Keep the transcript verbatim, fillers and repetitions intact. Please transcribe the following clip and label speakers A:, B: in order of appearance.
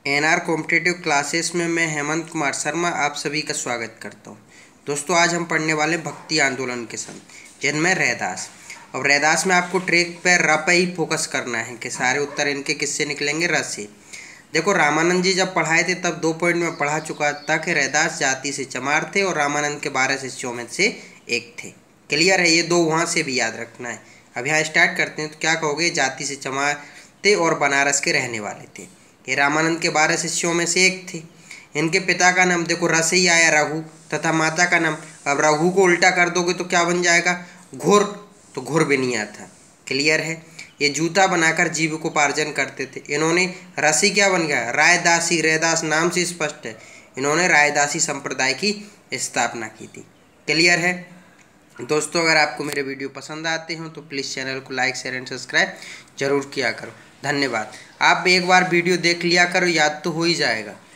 A: NR competitive classes में मैं हेमंत कुमार शर्मा आप सभी का स्वागत करता हूं। दोस्तों, आज हम पढ़ने वाले भक्ति आंदोलन के संत जिनमें रैदास। अब रैदास में आपको ट्रैक पर र पे ही फोकस करना है कि सारे उत्तर इनके किससे निकलेंगे, र से। देखो, रामानंद जी जब पढ़ाए थे तब दो पॉइंट में पढ़ा चुका था कि रैदास जाति से चमार थे और रामानंद के बारह शिष्यों में से एक थे। क्लियर है? ये दो वहाँ से भी याद रखना है। अब यहाँ स्टार्ट करते हैं। तो क्या कहोगे? जाति से चमार थे और बनारस के रहने वाले थे। ये रामानंद के बारह शिष्यों में से एक थे। इनके पिता का नाम देखो र से ही आया, रघु, तथा माता का नाम, अब रघु को उल्टा कर दोगे तो क्या बन जाएगा? घोर। तो घोर भी नहीं आता। क्लियर है? ये जूता बनाकर जीविकोपार्जन करते थे। इन्होंने रसी क्या बन गया? रायदासी। रैदास नाम से स्पष्ट है, इन्होंने रायदासी संप्रदाय की स्थापना की थी। क्लियर है दोस्तों? अगर आपको मेरे वीडियो पसंद आते हो तो प्लीज़ चैनल को लाइक शेयर एंड सब्सक्राइब जरूर किया करो। धन्यवाद। आप एक बार वीडियो देख लिया करो, याद तो हो ही जाएगा।